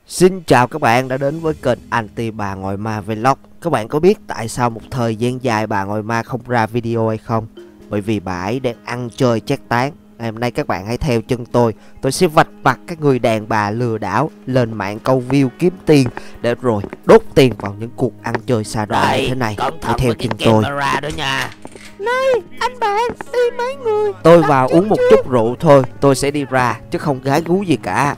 Xin chào các bạn đã đến với kênh Anti Bà Ngoại Ma Vlog. Các bạn có biết tại sao một thời gian dài bà ngoại ma không ra video hay không? Bởi vì bà ấy đang ăn chơi chát tán. Ngày hôm nay các bạn hãy theo chân tôi sẽ vạch mặt các người đàn bà lừa đảo lên mạng câu view kiếm tiền để rồi đốt tiền vào những cuộc ăn chơi xa đọa như thế này. Hãy theo chân tôi. Này anh bạn, đi mấy người. Tôi vào uống một chút rượu thôi, tôi sẽ đi ra chứ không gái gú gì cả.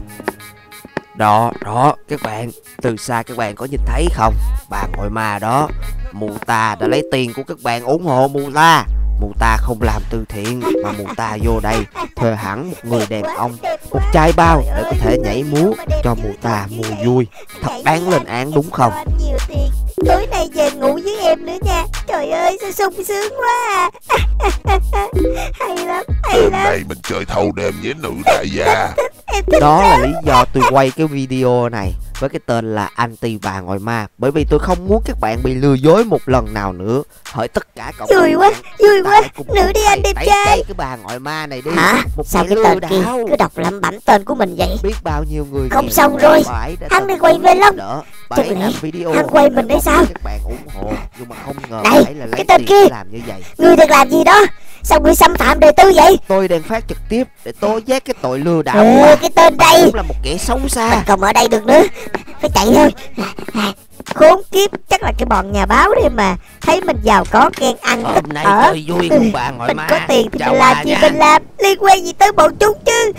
Đó, các bạn, từ xa các bạn có nhìn thấy không? Bà ngoại ma đó, mụ ta đã lấy tiền của các bạn ủng hộ mụ ta. Mụ ta không làm từ thiện mà mụ ta vô đây thuê hẳn một người đàn ông, một chai bao để có thể nhảy múa cho mụ ta mua vui. Thật đáng lên án đúng không? Tối nay về ngủ với em nữa nha. Trời ơi sao sung sướng quá à. Hay lắm. Hôm nay mình chơi thâu đêm với nữ đại gia. Đó là lý do tôi quay cái video này với cái tên là Anti Bà Ngoại Ma. Bởi vì tôi không muốn các bạn bị lừa dối một lần nào nữa. Hỏi tất cả cộng Vui quá. Nữ đi anh đẹp trai. Cái bà ngoại ma này đi. Hả? Một sao cái tên kia cứ đọc lẩm bẩm tên của mình vậy? Biết bao nhiêu người không xong rồi. Hắn đi quay vlog. Chắc lẽ hắn quay mình đấy sao? Các bạn ủng hộ nhưng mà không ngờ này là lấy cái tên kia làm như vậy. Ngươi đang làm gì đó? Sao ngươi xâm phạm đời tư vậy? Tôi đang phát trực tiếp để tố giác cái tội lừa đảo. Cái tên đây cũng là một kẻ xấu xa. Mình không ở đây được nữa, phải chạy thôi. Khốn kiếp, chắc là cái bọn nhà báo đây mà thấy mình giàu có khen ăn thích ở. Tôi vui cùng bà ngoại mình ma. có tiền thì mình làm gì mình làm, liên quan gì tới bọn chúng chứ.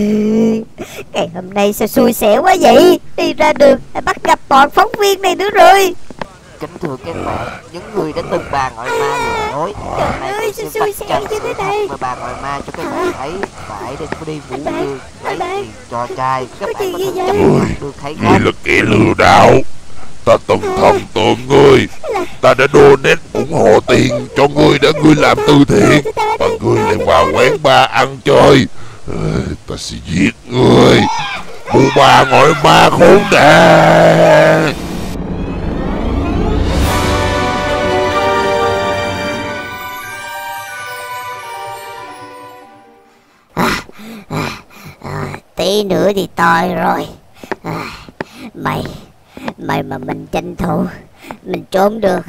Ngày hôm nay sao xui xẻo quá vậy? Đi ra đường lại bắt gặp bọn phóng viên này nữa rồi. Kính thưa các bạn, những người đã từng bà ngoại ma lừa dối. Trời ơi sao xui xẻo như thế này. Mà bà ngoại ma cho các bạn thấy phải đi vũ dương lấy tiền cho trai. Các bạn có thể được thấy không? Ngươi là kẻ lừa đảo. Ta từng thần tượng ngươi. Ta đã donate ủng hộ tiền cho ngươi để ngươi làm từ thiện. Và ngươi lại vào quán bar ăn chơi. Ta sẽ giết ngươi. Mụ bà ngoại ma khốn nạn. Tí nữa thì toi rồi. Mày mà mình tranh thủ, mình trốn được.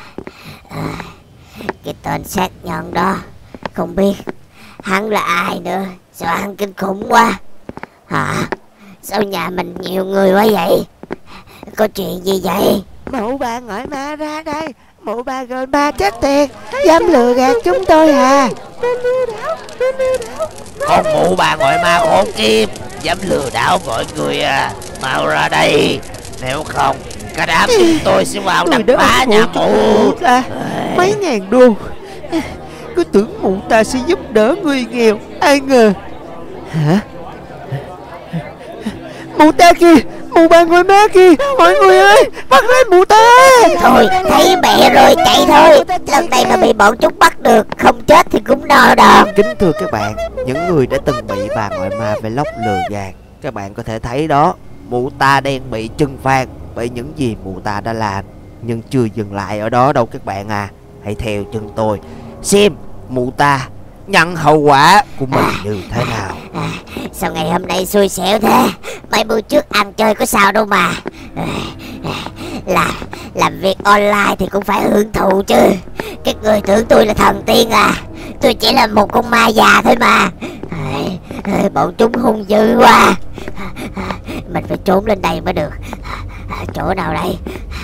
Cái tên sát nhân đó không biết hắn là ai nữa. Sao hắn kinh khủng quá hả? Sao nhà mình nhiều người quá vậy? Có chuyện gì vậy? Mụ bà ngoại ma ra đây. Mụ bà gọi ma chết tiệt, dám lừa gạt chúng tôi hả? Con mụ bà ngoại ma khốn kiếp, dám lừa đảo mọi người à. Mau ra đây, nếu không cả đám chúng tôi sẽ vào đập phá nhà mụ. Mấy ngàn đô, cứ tưởng mụ ta sẽ giúp đỡ người nghèo, ai ngờ. Hả? Mụ ta kìa, mụ bà ngoại ma kìa, mọi người ơi, bắt lấy mụ ta. Thôi, thấy mẹ rồi, chạy thôi. Lần này mà bị bọn chúng bắt được, không chết thì cũng no đòn. Kính thưa các bạn, những người đã từng bị bà ngoại ma vlog lừa gạt, các bạn có thể thấy đó, mụ ta đang bị trừng phạt bởi những gì mụ ta đã làm. Nhưng chưa dừng lại ở đó đâu các bạn à. Hãy theo chân tôi xem mụ ta nhận hậu quả của mình như thế nào. Sao ngày hôm nay xui xẻo thế? Mấy bữa trước ăn chơi có sao đâu mà. Làm việc online thì cũng phải hưởng thụ chứ. Các người tưởng tôi là thần tiên à? Tôi chỉ là một con ma già thôi mà. Bọn chúng hung dữ quá. Mình phải trốn lên đây mới được. Chỗ nào đây?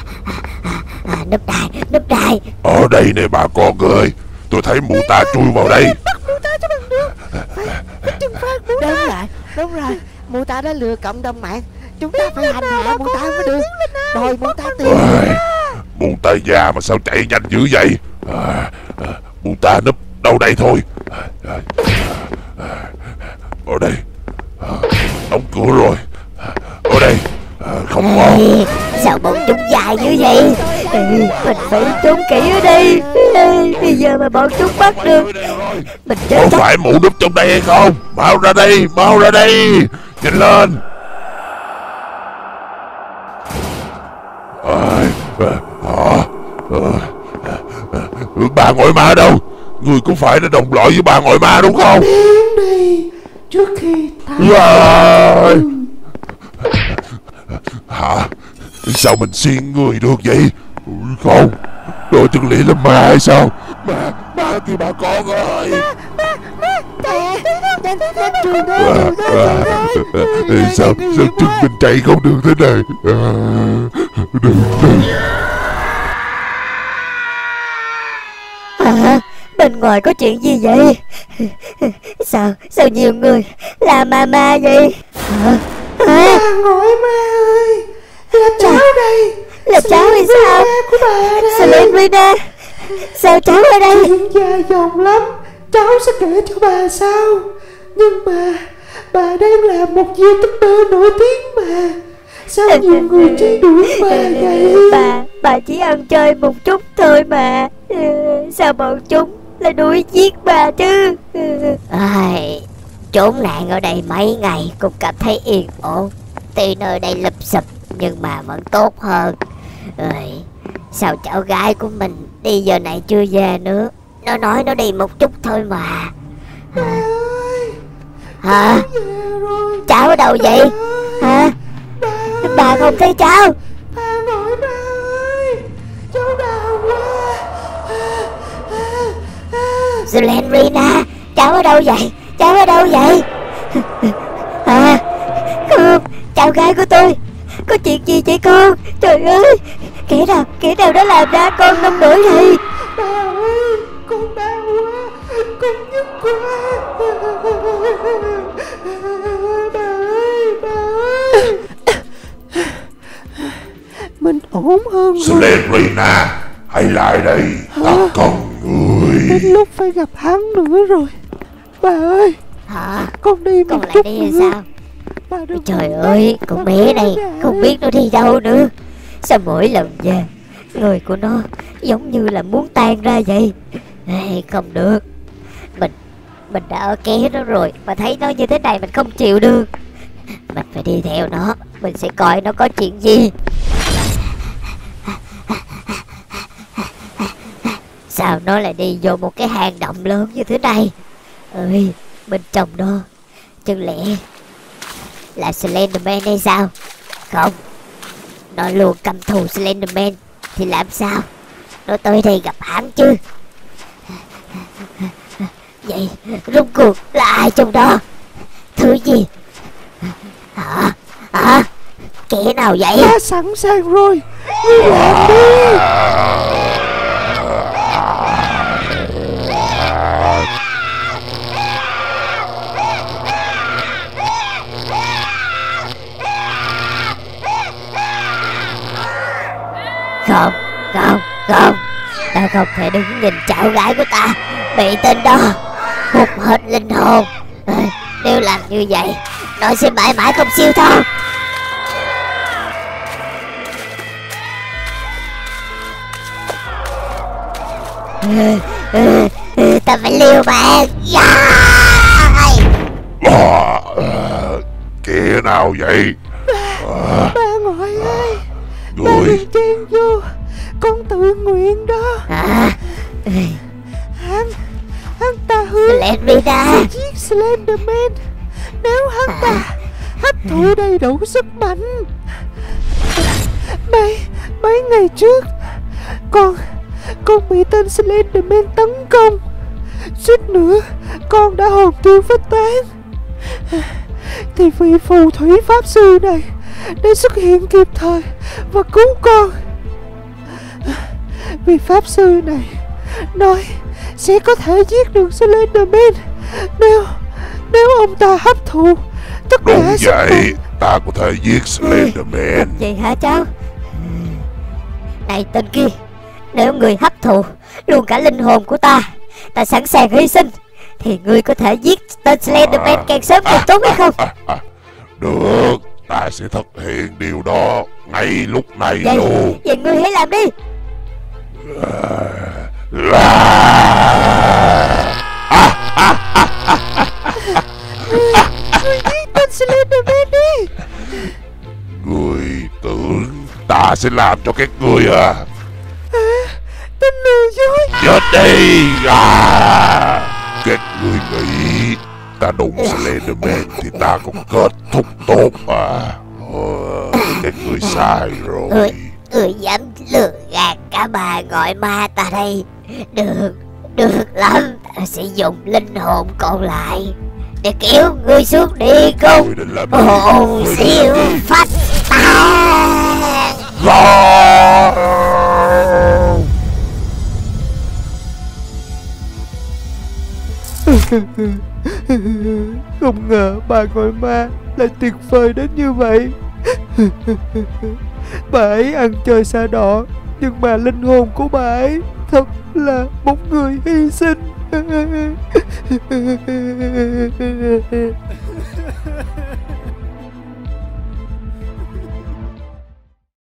Núp đài. Ở đây nè bà con ơi. Tôi thấy mụ ta chui vào đây. Bắt mụ ta cho bằng được. Phải trừng phạt mụ ta. Đúng rồi, mụ ta đã lừa cộng đồng mạng. Chúng ta phải hành hạ mụ ta mới được. Đòi mụ ta tiền. Mụ ta già mà sao chạy nhanh dữ vậy? Mụ ta núp đâu đây thôi. Ở đây. Đóng cửa rồi. Ở đây. Không có. Sao bọn chúng dài như vậy? Mình phải trốn kỹ ở đây. Bây giờ mà bọn chúng bắt được mình chết. Có phải mụ núp trong đây hay không? Mau ra đây. Nhanh lên. Bà ngoại ma đâu? Người có phải là đồng loại với bà ngoại ma đúng không? Đến đây trước khi ta Hả? Sao mình xiên người được vậy? Không, đó chẳng lẽ là ma hay sao? Ma kìa bà con ơi. Sao chân mình chạy không được thế này? Đừng. Bên ngoài có chuyện gì vậy? Sao nhiều người là ma vậy? Bà ngoại ma ơi, là cháu đây. Là cháu hay sao? Của bà đây. Selena, sao cháu ở đây? Chuyện dài dòng lắm, cháu sẽ kể cho bà sau. Nhưng mà bà đang là một YouTuber nổi tiếng mà. Sao nhiều người truy đuổi bà vậy? Bà chỉ ăn chơi một chút thôi mà. Sao bọn chúng lại đuổi giết bà chứ? Trốn nạn ở đây mấy ngày cũng cảm thấy yên ổn. Tuy nơi đây lụp xụp nhưng mà vẫn tốt hơn. Sao cháu gái của mình đi giờ này chưa về nữa? Nó nói nó đi một chút thôi mà. Hả? Cháu ở đâu vậy? Hả? Bà không thấy cháu? Bà nội bà ơi, cháu đau quá. Selena, cháu ở đâu vậy? Cháu ở đâu vậy? Không, cháu gái của tôi. Có chuyện gì vậy con? Trời ơi, kẻ nào đã làm ra con nông nổi này? Bà ơi, con đau quá, con nhức quá. Bà ơi. Mình ổn hơn rồi. Selena, hãy lại đây, ta cần người. Đến lúc phải gặp hắn nữa rồi. Bà ơi, Hả? con đi một Con lại chút đi hay nữa. sao? Bà đừng Trời buồn ơi, bà con bé này không biết nó đi đâu nữa. Sao mỗi lần về người của nó giống như là muốn tan ra vậy? Không được. Mình đã ở ké nó rồi mà thấy nó như thế này mình không chịu được. Mình phải đi theo nó. Mình sẽ coi nó có chuyện gì. Sao nó lại đi vô một cái hang động lớn như thế này? Bên trong đó chẳng lẽ là Slenderman hay sao? Không, nó luôn căm thù Slenderman. Thì làm sao nó tới đây gặp hắn chứ? Vậy rốt cuộc là ai trong đó? Thứ gì? Hả? Kẻ nào vậy? đã sẵn sàng rồi. Ngươi làm đi. Không. Ta không thể đứng nhìn cháu gái của ta bị tên đó hút hết linh hồn. Nếu làm như vậy, nó sẽ mãi mãi không siêu thoát. Ta phải liều mạng. Kẻ nào vậy? Bà ngoại ơi, bà Người đừng chen vô. Con tự nguyện đó. Hắn ta hứa Selena, sẽ giết Slenderman nếu hắn ta hấp thụ đầy đủ sức mạnh. Mấy ngày trước con bị tên Slenderman tấn công, suýt nữa con đã hồn tiêu phách tán. Thì vị phù thủy pháp sư này đã xuất hiện kịp thời và cứu con. Vị pháp sư này nói sẽ có thể giết được Slenderman nếu ông ta hấp thụ tất đúng cả sức vậy, mạnh. ta có thể giết Slenderman. vậy hả cháu? Này tên kia, nếu người hấp thụ luôn cả linh hồn của ta sẵn sàng hy sinh, thì ngươi có thể giết tên Slenderman càng sớm càng tốt hay không? Được, ta sẽ thực hiện điều đó ngay lúc này luôn. Vậy ngươi hãy làm đi. Ngươi giết tên Slenderman đi. Người tưởng ta sẽ làm cho các ngươi à? Tên lừa dối. Chết đi! Các ngươi nghĩ ta đụng Slenderman thì ta cũng kết thúc tốt mà. Các người sai rồi. Người dám lừa gạt cả bà gọi ma ta đây. Được lắm. Ta sẽ dùng linh hồn còn lại để kéo ngươi xuống địa ngục. Ngươi định làm Hồn gì? siêu phách tan. Không ngờ bà gọi ma lại tuyệt vời đến như vậy. Bà ấy ăn chơi xa đỏ, nhưng mà linh hồn của bà ấy thật là một người hy sinh.